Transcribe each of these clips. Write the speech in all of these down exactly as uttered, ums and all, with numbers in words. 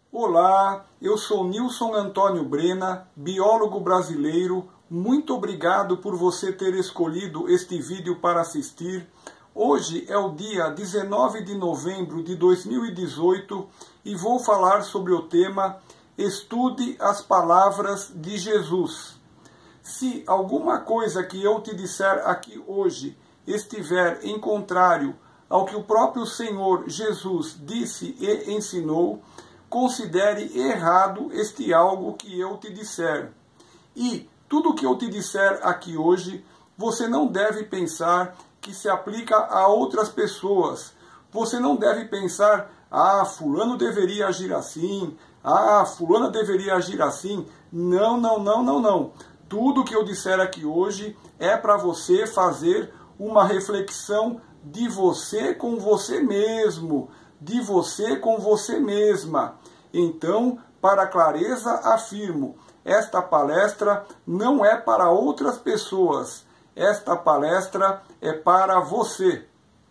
Olá, eu sou Nilson Antônio Brena, biólogo brasileiro. Muito obrigado por você ter escolhido este vídeo para assistir. Hoje é o dia dezenove de novembro de dois mil e dezoito e vou falar sobre o tema Estude as Palavras de Jesus. Se alguma coisa que eu te disser aqui hoje estiver em contrário ao que o próprio Senhor Jesus disse e ensinou, considere errado este algo que eu te disser. E tudo que eu te disser aqui hoje, você não deve pensar que se aplica a outras pessoas. Você não deve pensar, ah, fulano deveria agir assim, ah, fulana deveria agir assim. Não, não, não, não, não. Tudo que eu disser aqui hoje é para você fazer uma reflexão de você com você mesmo, de você com você mesma. Então, para clareza, afirmo, esta palestra não é para outras pessoas, esta palestra é para você.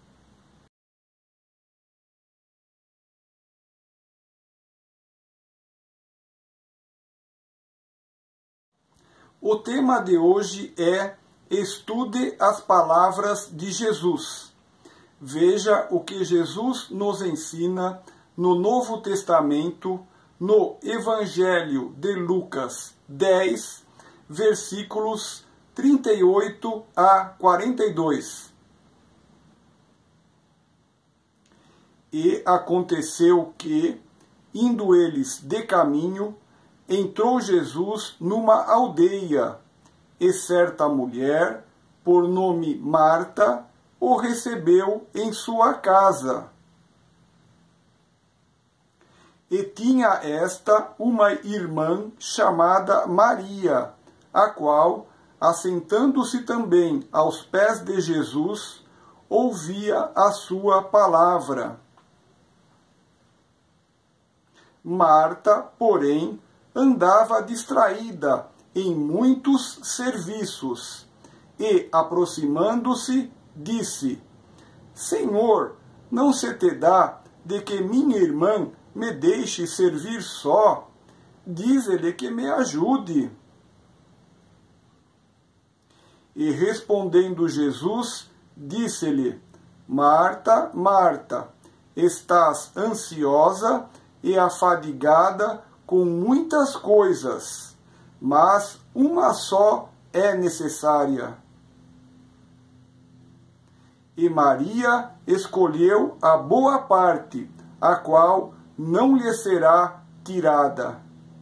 O tema de hoje é Estude as Palavras de Jesus. Veja o que Jesus nos ensina no Novo Testamento, no Evangelho de Lucas dez, versículos trinta e oito a quarenta e dois. E aconteceu que, indo eles de caminho, entrou Jesus numa aldeia, e certa mulher, por nome Marta, o recebeu em sua casa. E tinha esta uma irmã chamada Maria, a qual, assentando-se também aos pés de Jesus, ouvia a sua palavra. Marta, porém, andava distraída em muitos serviços, e, aproximando-se, disse: Senhor, não se te dá de que minha irmã me deixe servir só? Dize-lhe que me ajude. E respondendo Jesus, disse-lhe: Marta, Marta, estás ansiosa e afadigada com muitas coisas, mas uma só é necessária. E Maria escolheu a boa parte, a qual não lhe será tirada.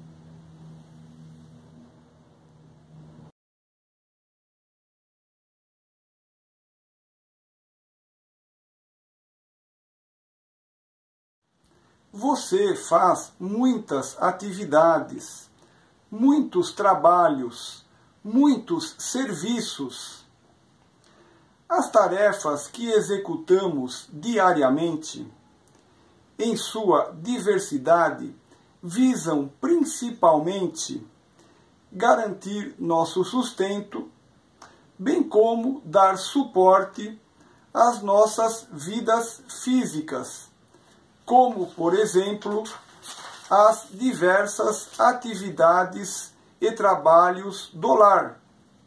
Você faz muitas atividades, muitos trabalhos, muitos serviços. As tarefas que executamos diariamente, em sua diversidade, visam principalmente garantir nosso sustento, bem como dar suporte às nossas vidas físicas, como, por exemplo, as diversas atividades e trabalhos do lar.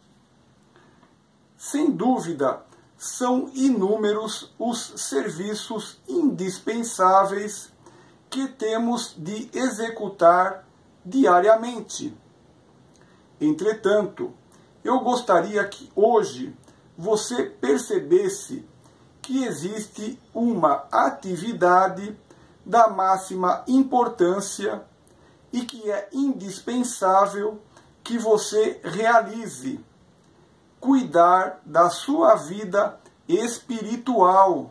Sem dúvida, são inúmeros os serviços indispensáveis que temos de executar diariamente. Entretanto, eu gostaria que hoje você percebesse que existe uma atividade da máxima importância e que é indispensável que você realize: cuidar da sua vida espiritual.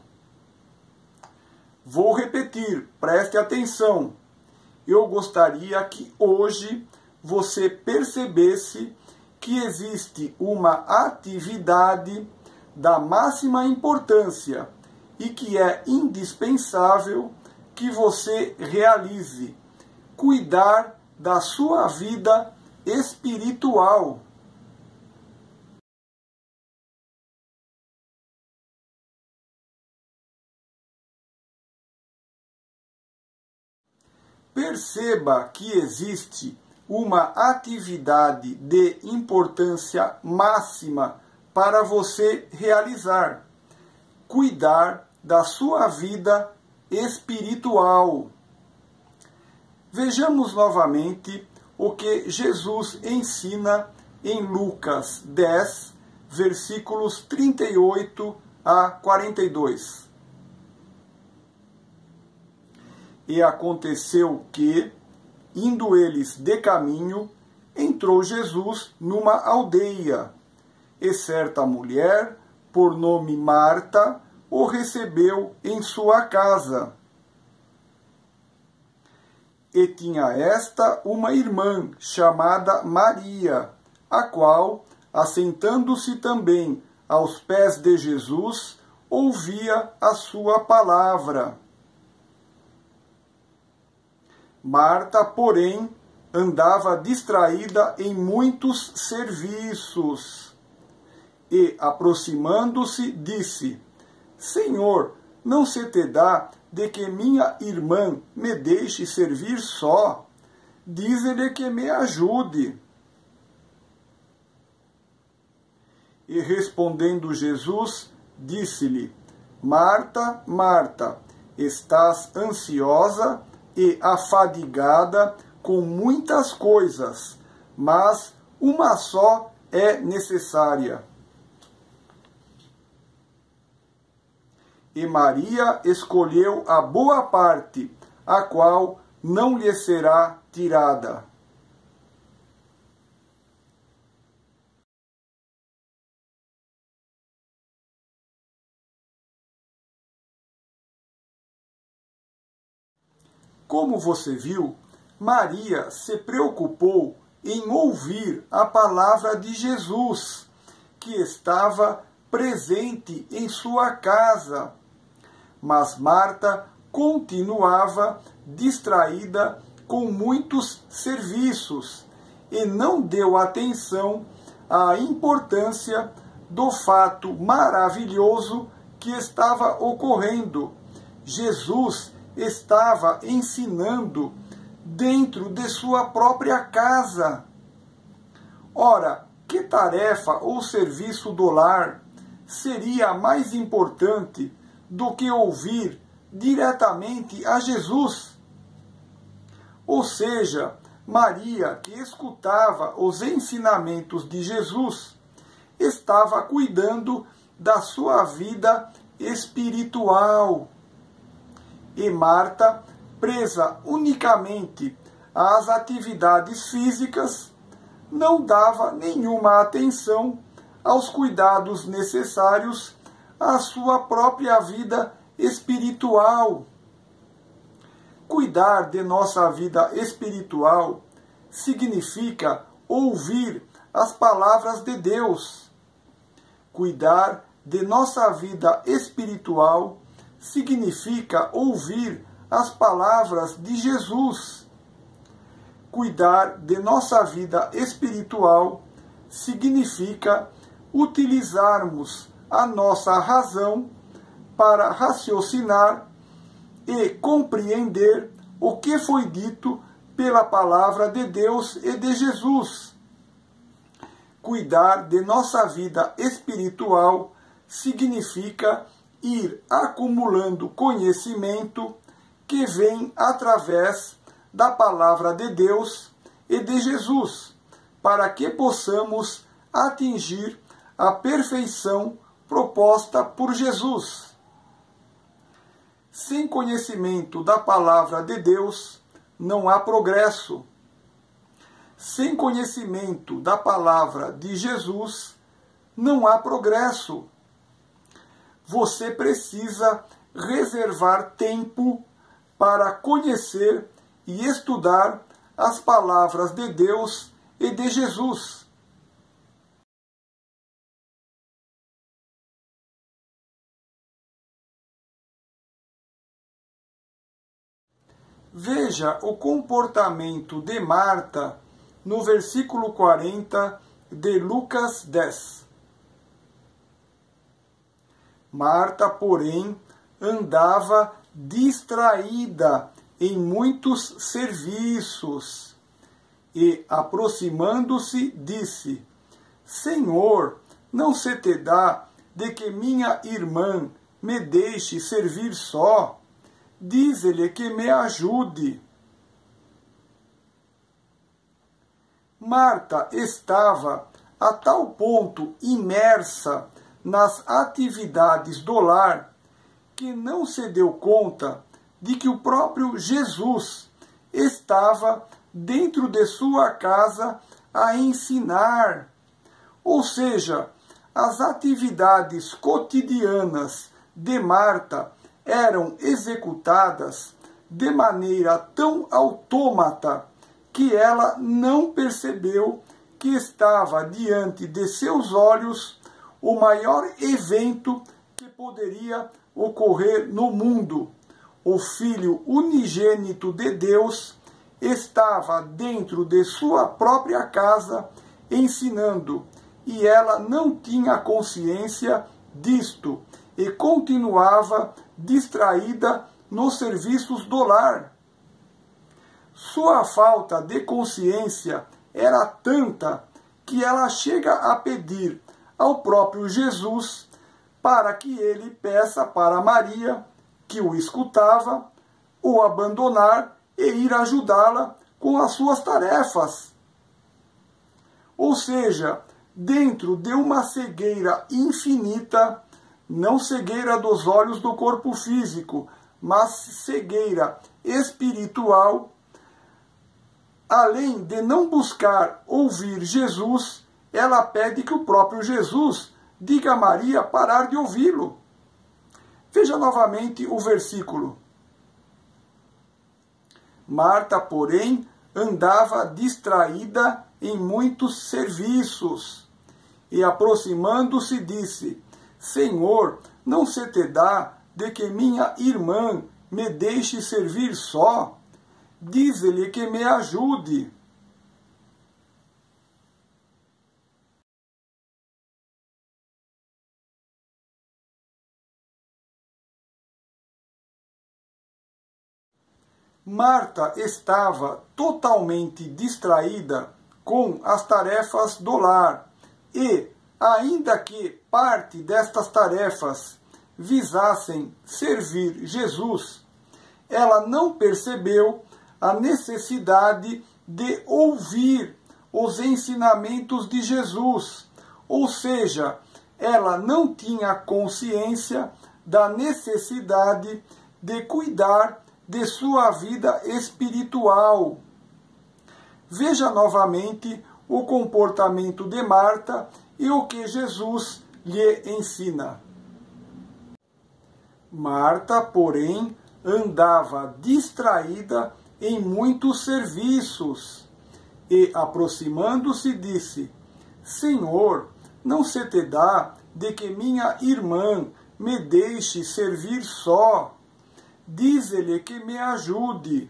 Vou repetir, preste atenção. Eu gostaria que hoje você percebesse que existe uma atividade da máxima importância e que é indispensável que você realize: cuidar da sua vida espiritual. Perceba que existe uma atividade de importância máxima para você realizar: cuidar da sua vida espiritual. Vejamos novamente o que Jesus ensina em Lucas dez, versículos trinta e oito a quarenta e dois. E aconteceu que, indo eles de caminho, entrou Jesus numa aldeia, e certa mulher, por nome Marta, o recebeu em sua casa. E tinha esta uma irmã chamada Maria, a qual, assentando-se também aos pés de Jesus, ouvia a sua palavra. Marta, porém, andava distraída em muitos serviços. E, aproximando-se, disse: Senhor, não se te dá de que minha irmã me deixe servir só? Dize-lhe que me ajude. E respondendo Jesus, disse-lhe: Marta, Marta, estás ansiosa e afadigada com muitas coisas, mas uma só é necessária. E Maria escolheu a boa parte, a qual não lhe será tirada. Como você viu, Maria se preocupou em ouvir a palavra de Jesus, que estava presente em sua casa. Mas Marta continuava distraída com muitos serviços e não deu atenção à importância do fato maravilhoso que estava ocorrendo. Jesus estava ensinando dentro de sua própria casa. Ora, que tarefa ou serviço do lar seria mais importante do que ouvir diretamente a Jesus? Ou seja, Maria, que escutava os ensinamentos de Jesus, estava cuidando da sua vida espiritual. E Marta, presa unicamente às atividades físicas, não dava nenhuma atenção aos cuidados necessários à sua própria vida espiritual. Cuidar de nossa vida espiritual significa ouvir as palavras de Deus. Cuidar de nossa vida espiritual significa ouvir as palavras de Jesus. Cuidar de nossa vida espiritual significa utilizarmos a nossa razão para raciocinar e compreender o que foi dito pela palavra de Deus e de Jesus. Cuidar de nossa vida espiritual significa ir acumulando conhecimento que vem através da palavra de Deus e de Jesus, para que possamos atingir a perfeição proposta por Jesus. Sem conhecimento da palavra de Deus, não há progresso. Sem conhecimento da palavra de Jesus, não há progresso. Você precisa reservar tempo para conhecer e estudar as palavras de Deus e de Jesus. Veja o comportamento de Marta no versículo quarenta de Lucas dez. Marta, porém, andava distraída em muitos serviços. E, aproximando-se, disse: Senhor, não se te dá de que minha irmã me deixe servir só? Dize-lhe que me ajude. Marta estava a tal ponto imersa nas atividades do lar que não se deu conta de que o próprio Jesus estava dentro de sua casa a ensinar. Ou seja, as atividades cotidianas de Marta eram executadas de maneira tão autômata que ela não percebeu que estava diante de seus olhos o maior evento que poderia ocorrer no mundo. O Filho unigênito de Deus estava dentro de sua própria casa ensinando, e ela não tinha consciência disto e continuava distraída nos serviços do lar. Sua falta de consciência era tanta que ela chega a pedir ao próprio Jesus para que ele peça para Maria, que o escutava, o abandonar e ir ajudá-la com as suas tarefas. Ou seja, dentro de uma cegueira infinita, não cegueira dos olhos do corpo físico, mas cegueira espiritual, além de não buscar ouvir Jesus, ela pede que o próprio Jesus diga a Maria parar de ouvi-lo. Veja novamente o versículo. Marta, porém, andava distraída em muitos serviços, e aproximando-se disse: Senhor, não se te dá de que minha irmã me deixe servir só? Dize-lhe que me ajude. Marta estava totalmente distraída com as tarefas do lar e, ainda que parte destas tarefas visassem servir Jesus, ela não percebeu a necessidade de ouvir os ensinamentos de Jesus, ou seja, ela não tinha consciência da necessidade de cuidar de sua vida espiritual. Veja novamente o comportamento de Marta e o que Jesus lhe ensina. Marta, porém, andava distraída em muitos serviços e, aproximando-se, disse: Senhor, não se te dá de que minha irmã me deixe servir só? Dize-lhe que me ajude.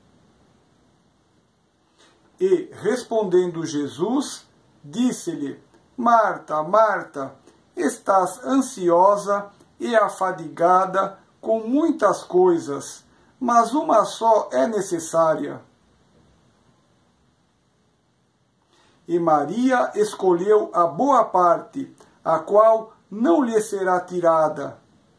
E, respondendo Jesus, disse-lhe: Marta, Marta, estás ansiosa e afadigada com muitas coisas, mas uma só é necessária. E Maria escolheu a boa parte, a qual não lhe será tirada.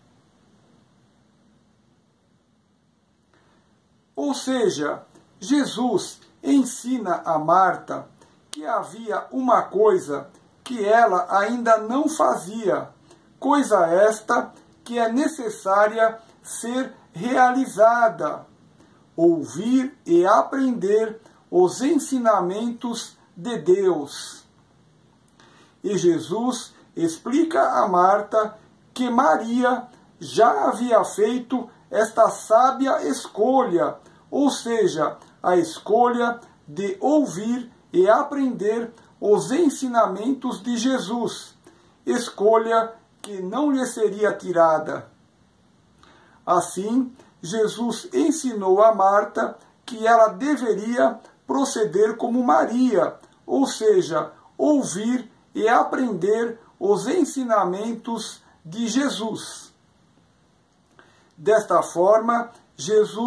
Ou seja, Jesus ensina a Marta que havia uma coisa que ela ainda não fazia, coisa esta que é necessária ser realizada: ouvir e aprender os ensinamentos de Deus. E Jesus explica a Marta que Maria já havia feito esta sábia escolha, ou seja, a escolha de ouvir e aprender os ensinamentos de Jesus, escolha que não lhe seria tirada. Assim, Jesus ensinou a Marta que ela deveria proceder como Maria, ou seja, ouvir e aprender os ensinamentos de Jesus. Desta forma, Jesus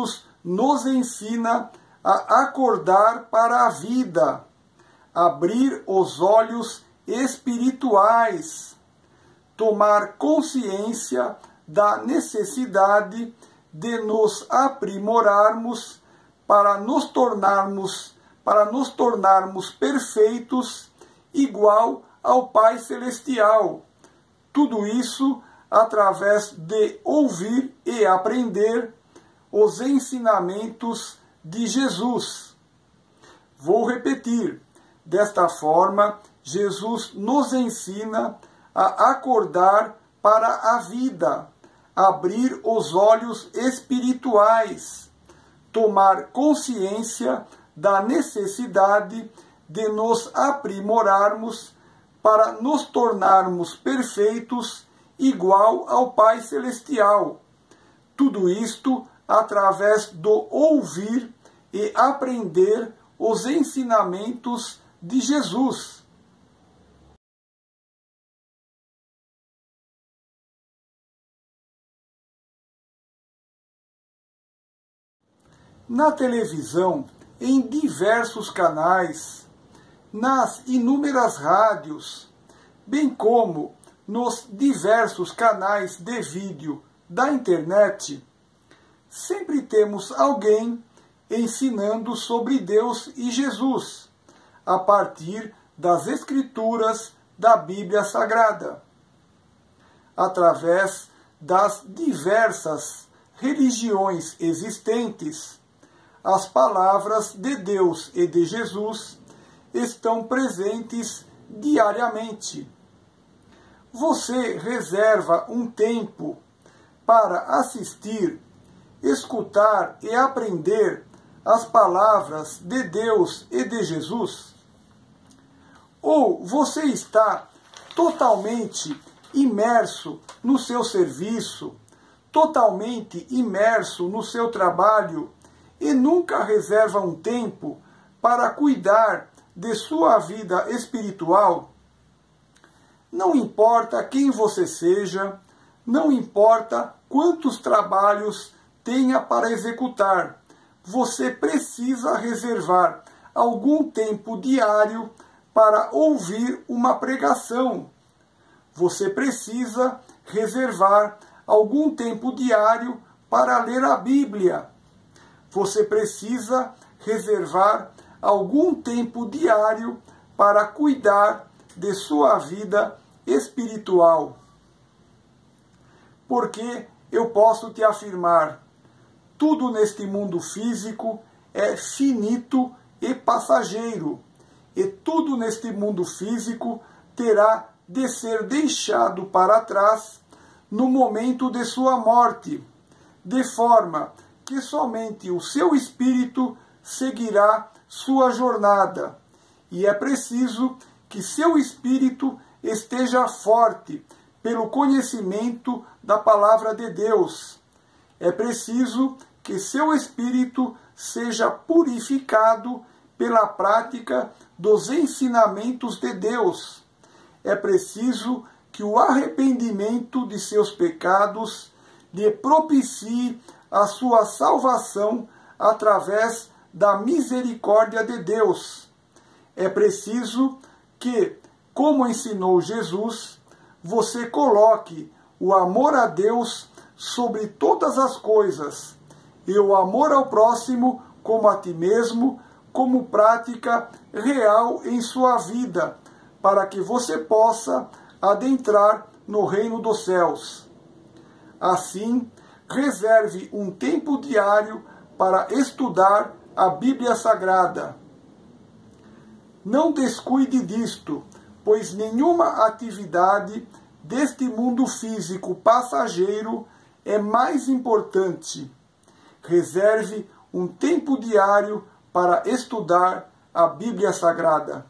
nos ensina a acordar para a vida, abrir os olhos espirituais, tomar consciência da necessidade de nos aprimorarmos para nos tornarmos, para nos tornarmos perfeitos, igual ao Pai Celestial. Tudo isso através de ouvir e aprender os ensinamentos de Jesus. Vou repetir. Desta forma, Jesus nos ensina a acordar para a vida, abrir os olhos espirituais, tomar consciência da necessidade de nos aprimorarmos para nos tornarmos perfeitos, igual ao Pai Celestial. Tudo isto através do ouvir e aprender os ensinamentos de Jesus. Na televisão, em diversos canais, nas inúmeras rádios, bem como nos diversos canais de vídeo da internet, sempre temos alguém ensinando sobre Deus e Jesus, a partir das Escrituras da Bíblia Sagrada, através das diversas religiões existentes. As palavras de Deus e de Jesus estão presentes diariamente. Você reserva um tempo para assistir, escutar e aprender as palavras de Deus e de Jesus? Ou você está totalmente imerso no seu serviço, totalmente imerso no seu trabalho e nunca reserva um tempo para cuidar de sua vida espiritual? Não importa quem você seja, não importa quantos trabalhos tenha para executar, você precisa reservar algum tempo diário para ouvir uma pregação. Você precisa reservar algum tempo diário para ler a Bíblia. Você precisa reservar algum tempo diário para cuidar de sua vida espiritual. Porque eu posso te afirmar, tudo neste mundo físico é finito e passageiro, e tudo neste mundo físico terá de ser deixado para trás no momento de sua morte, de forma que somente o seu espírito seguirá sua jornada, e é preciso que seu espírito esteja forte pelo conhecimento da palavra de Deus. É preciso que seu espírito seja purificado pela prática dos ensinamentos de Deus. É preciso que o arrependimento de seus pecados lhe propicie a sua salvação através da misericórdia de Deus. É preciso que, como ensinou Jesus, você coloque o amor a Deus sobre todas as coisas e o amor ao próximo como a ti mesmo, como prática real em sua vida, para que você possa adentrar no reino dos céus. Assim, reserve um tempo diário para estudar a Bíblia Sagrada. Não descuide disto, pois nenhuma atividade deste mundo físico passageiro é mais importante. Reserve um tempo diário para estudar a Bíblia Sagrada.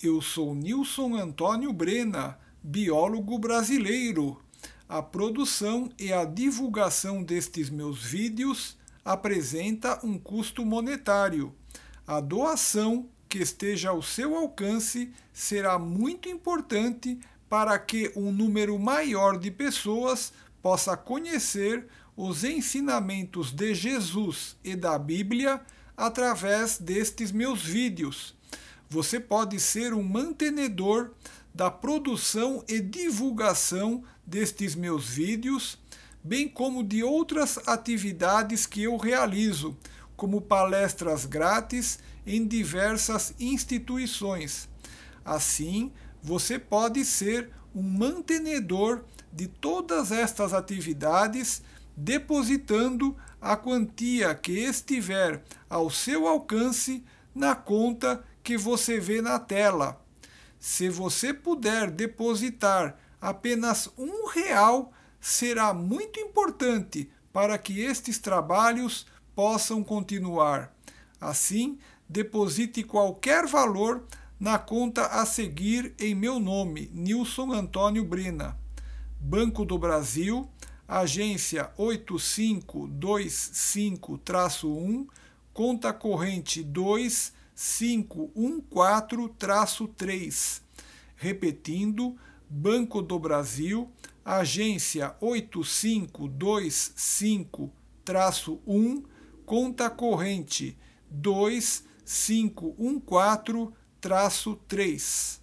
Eu sou Nilson Antônio Brena, biólogo brasileiro. A produção e a divulgação destes meus vídeos apresenta um custo monetário. A doação que esteja ao seu alcance será muito importante para que um número maior de pessoas possa conhecer os ensinamentos de Jesus e da Bíblia através destes meus vídeos. Você pode ser um mantenedor da produção e divulgação destes meus vídeos, bem como de outras atividades que eu realizo, como palestras grátis em diversas instituições. Assim, você pode ser um mantenedor de todas estas atividades, depositando a quantia que estiver ao seu alcance na conta que você vê na tela. Se você puder depositar apenas um real, será muito importante para que estes trabalhos possam continuar. Assim, deposite qualquer valor na conta a seguir em meu nome, Nilson Antônio Brena. Banco do Brasil, agência oito cinco dois cinco um, conta corrente dois cinco um quatro três. Repetindo, Banco do Brasil, agência oito cinco dois cinco um, conta corrente dois cinco um quatro três.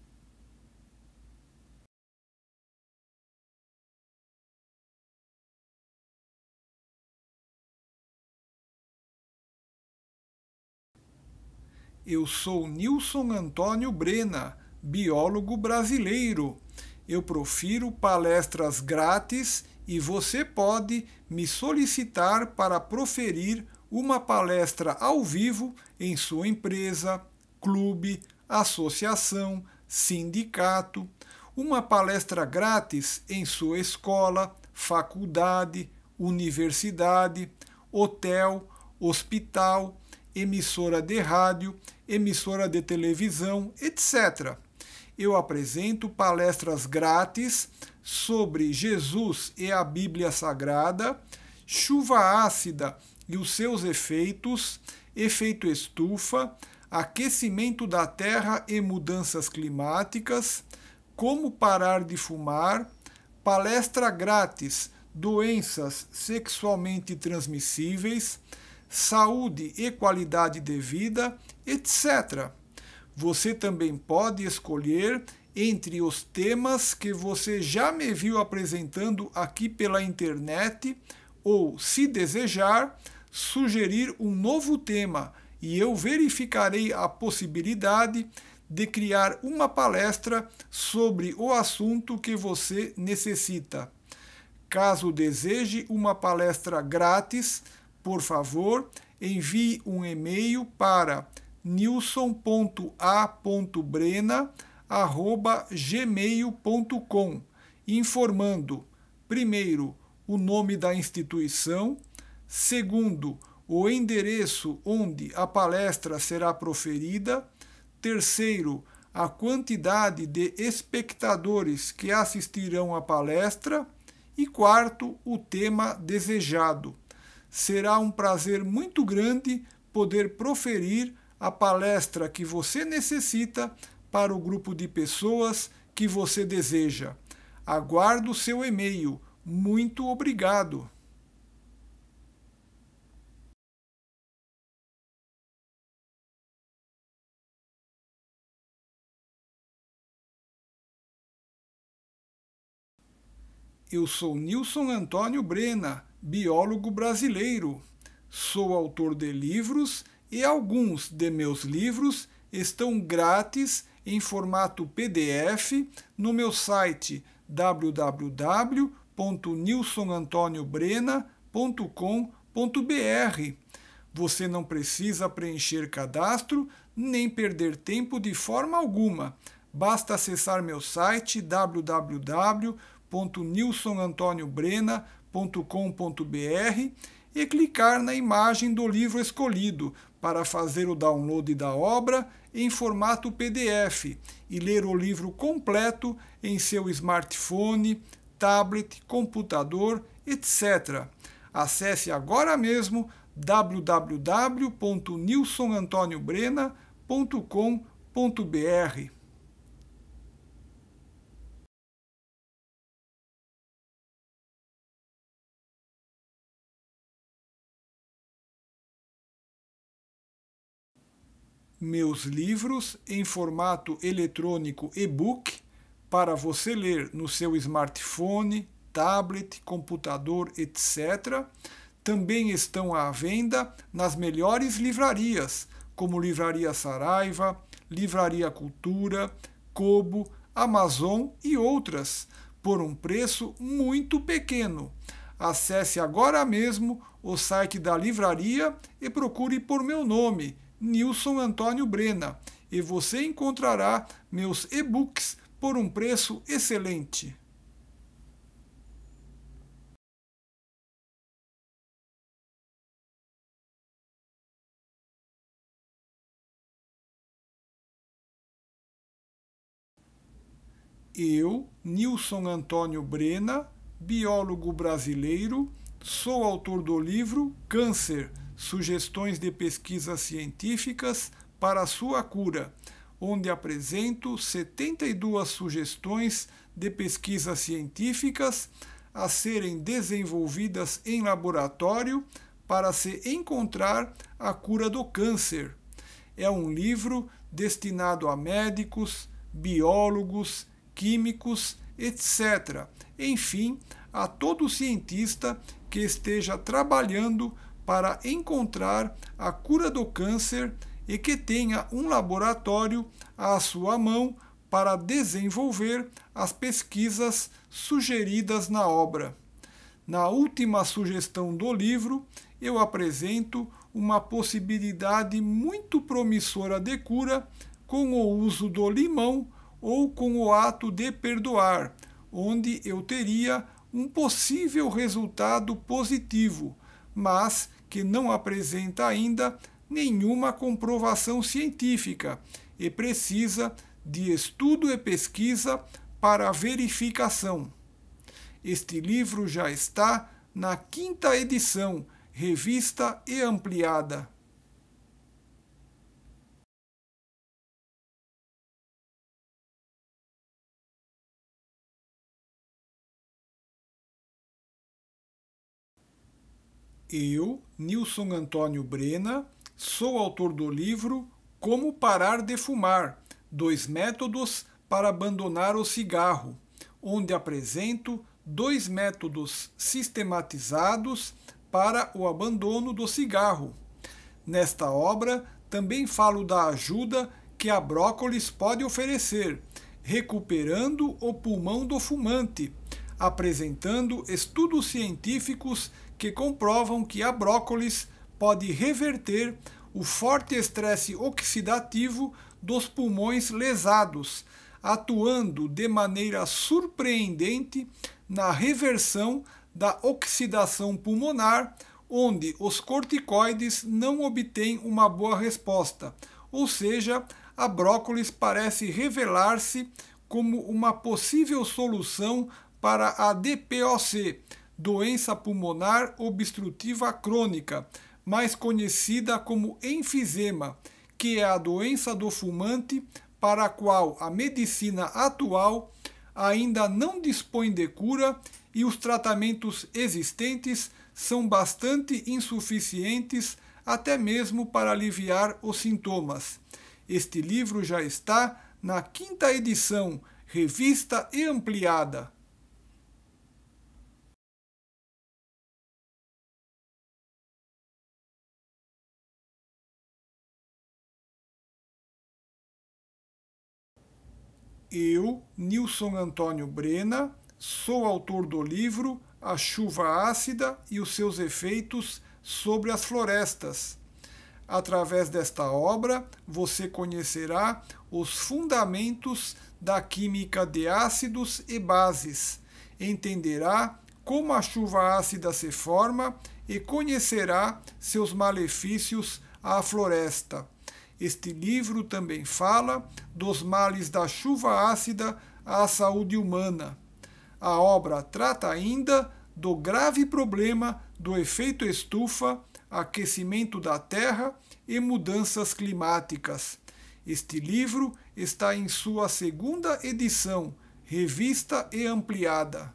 Eu sou Nilson Antônio Brena, biólogo brasileiro. Eu profiro palestras grátis e você pode me solicitar para proferir uma palestra ao vivo em sua empresa, clube, associação, sindicato, uma palestra grátis em sua escola, faculdade, universidade, hotel, hospital, emissora de rádio, emissora de televisão, etcétera. Eu apresento palestras grátis sobre Jesus e a Bíblia Sagrada, chuva ácida e os seus efeitos, efeito estufa, aquecimento da Terra e mudanças climáticas, como parar de fumar, palestra grátis, doenças sexualmente transmissíveis, saúde e qualidade de vida, etcétera. Você também pode escolher entre os temas que você já me viu apresentando aqui pela internet ou, se desejar, sugerir um novo tema e eu verificarei a possibilidade de criar uma palestra sobre o assunto que você necessita. Caso deseje uma palestra grátis, por favor, envie um e-mail para nilson ponto a ponto brena arroba gmail ponto com, informando, primeiro, o nome da instituição, segundo, o endereço onde a palestra será proferida, terceiro, a quantidade de espectadores que assistirão à palestra e quarto, o tema desejado. Será um prazer muito grande poder proferir a palestra que você necessita para o grupo de pessoas que você deseja. Aguardo seu e-mail. Muito obrigado. Eu sou Nilson Antônio Brena, biólogo brasileiro. Sou autor de livros e alguns de meus livros estão grátis em formato P D F no meu site w w w ponto nilson antônio brena ponto com ponto b r. Você não precisa preencher cadastro nem perder tempo de forma alguma. Basta acessar meu site w w w ponto nilson antônio brena ponto com ponto b r e clicar na imagem do livro escolhido para fazer o download da obra em formato P D F e ler o livro completo em seu smartphone, tablet, computador, etcétera. Acesse agora mesmo w w w ponto nilson antônio brena ponto com ponto b r. Meus livros em formato eletrônico e-book para você ler no seu smartphone, tablet, computador, etcétera, também estão à venda nas melhores livrarias, como Livraria Saraiva, Livraria Cultura, Kobo, Amazon e outras, por um preço muito pequeno. Acesse agora mesmo o site da livraria e procure por meu nome, Nilson Antônio Brena, e você encontrará meus e-books por um preço excelente. Eu, Nilson Antônio Brena, biólogo brasileiro, sou autor do livro Câncer, Sugestões de Pesquisas Científicas para a Sua Cura, onde apresento setenta e duas sugestões de pesquisas científicas a serem desenvolvidas em laboratório para se encontrar a cura do câncer. É um livro destinado a médicos, biólogos, químicos, etcétera. Enfim, a todo cientista que esteja trabalhando para encontrar a cura do câncer e que tenha um laboratório à sua mão para desenvolver as pesquisas sugeridas na obra. Na última sugestão do livro, eu apresento uma possibilidade muito promissora de cura com o uso do limão ou com o ato de perdoar, onde eu teria um possível resultado positivo, mas que não apresenta ainda nenhuma comprovação científica e precisa de estudo e pesquisa para verificação. Este livro já está na quinta edição, revista e ampliada. Eu, Nilson Antônio Brena, sou autor do livro Como Parar de Fumar, dois métodos para abandonar o cigarro, onde apresento dois métodos sistematizados para o abandono do cigarro. Nesta obra, também falo da ajuda que a brócolis pode oferecer, recuperando o pulmão do fumante, apresentando estudos científicos que comprovam que a brócolis pode reverter o forte estresse oxidativo dos pulmões lesados, atuando de maneira surpreendente na reversão da oxidação pulmonar, onde os corticoides não obtêm uma boa resposta, ou seja, a brócolis parece revelar-se como uma possível solução para a D P O C, doença pulmonar obstrutiva crônica, mais conhecida como enfisema, que é a doença do fumante para a qual a medicina atual ainda não dispõe de cura e os tratamentos existentes são bastante insuficientes até mesmo para aliviar os sintomas. Este livro já está na quinta edição, revista e ampliada. Eu, Nilson Antônio Brena, sou autor do livro A Chuva Ácida e os seus efeitos sobre as florestas. Através desta obra, você conhecerá os fundamentos da química de ácidos e bases, entenderá como a chuva ácida se forma e conhecerá seus malefícios à floresta. Este livro também fala dos males da chuva ácida à saúde humana. A obra trata ainda do grave problema do efeito estufa, aquecimento da Terra e mudanças climáticas. Este livro está em sua segunda edição, revista e ampliada.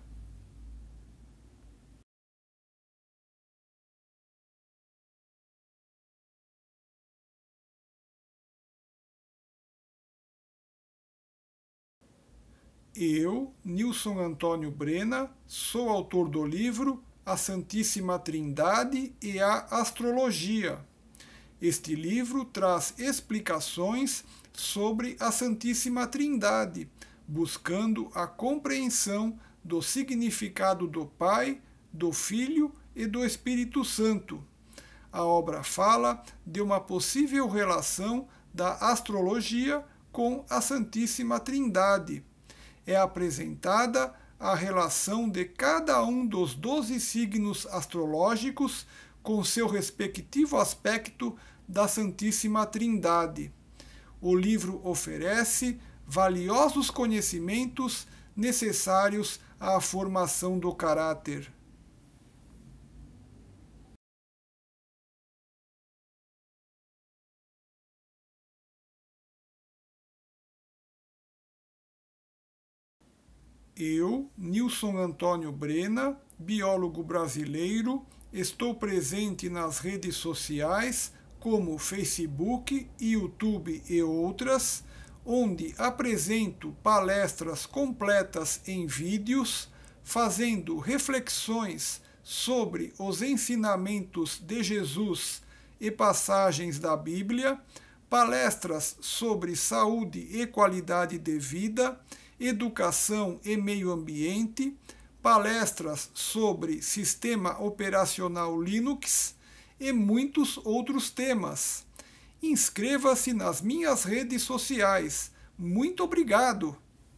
Eu, Nilson Antônio Brena, sou autor do livro A Santíssima Trindade e a Astrologia. Este livro traz explicações sobre a Santíssima Trindade, buscando a compreensão do significado do Pai, do Filho e do Espírito Santo. A obra fala de uma possível relação da astrologia com a Santíssima Trindade. É apresentada a relação de cada um dos doze signos astrológicos com seu respectivo aspecto da Santíssima Trindade. O livro oferece valiosos conhecimentos necessários à formação do caráter. Eu, Nilson Antônio Brena, biólogo brasileiro, estou presente nas redes sociais como Facebook, YouTube e outras, onde apresento palestras completas em vídeos, fazendo reflexões sobre os ensinamentos de Jesus e passagens da Bíblia, palestras sobre saúde e qualidade de vida, educação e meio ambiente, palestras sobre sistema operacional Linux e muitos outros temas. Inscreva-se nas minhas redes sociais. Muito obrigado!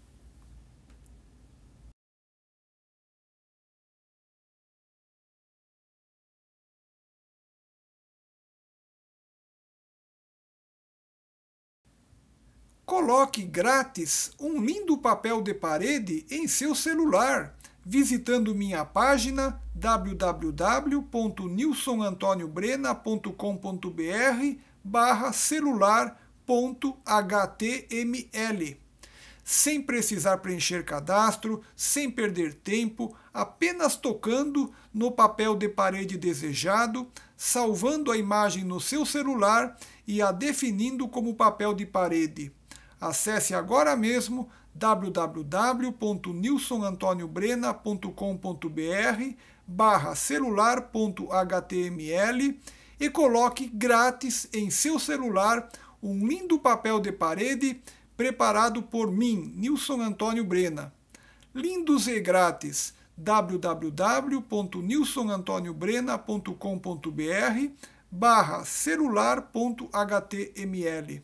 Coloque grátis um lindo papel de parede em seu celular, visitando minha página w w w ponto nilson antonio brena ponto com ponto b r barra celular ponto h t m l. Sem precisar preencher cadastro, sem perder tempo, apenas tocando no papel de parede desejado, salvando a imagem no seu celular e a definindo como papel de parede. Acesse agora mesmo w w w ponto nilson antonio brena ponto com ponto b r barra celular ponto h t m l e coloque grátis em seu celular um lindo papel de parede preparado por mim, Nilson Antônio Brena. Lindos e grátis, w w w ponto nilson antonio brena ponto com ponto b r barra celular ponto h t m l.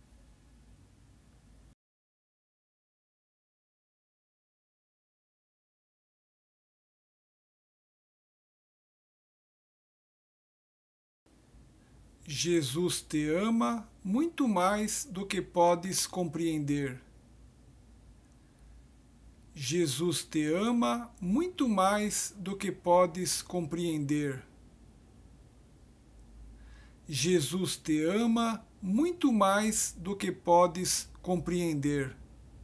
Jesus te ama muito mais do que podes compreender. Jesus te ama muito mais do que podes compreender. Jesus te ama muito mais do que podes compreender.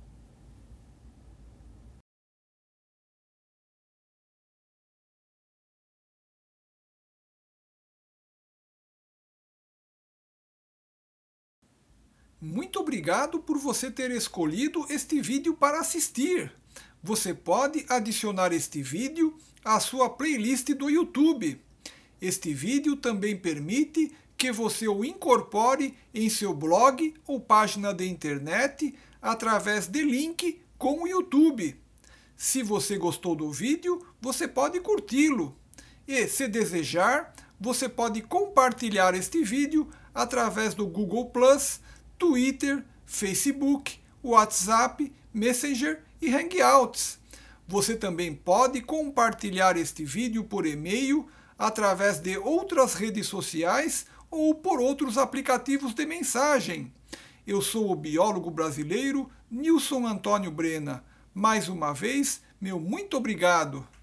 Muito obrigado por você ter escolhido este vídeo para assistir. Você pode adicionar este vídeo à sua playlist do YouTube. Este vídeo também permite que você o incorpore em seu blog ou página de internet através de link com o YouTube. Se você gostou do vídeo, você pode curti-lo. E, se desejar, você pode compartilhar este vídeo através do Google Plus, Twitter, Facebook, WhatsApp, Messenger e Hangouts. Você também pode compartilhar este vídeo por e-mail, através de outras redes sociais ou por outros aplicativos de mensagem. Eu sou o biólogo brasileiro Nilson Antônio Brena. Mais uma vez, meu muito obrigado.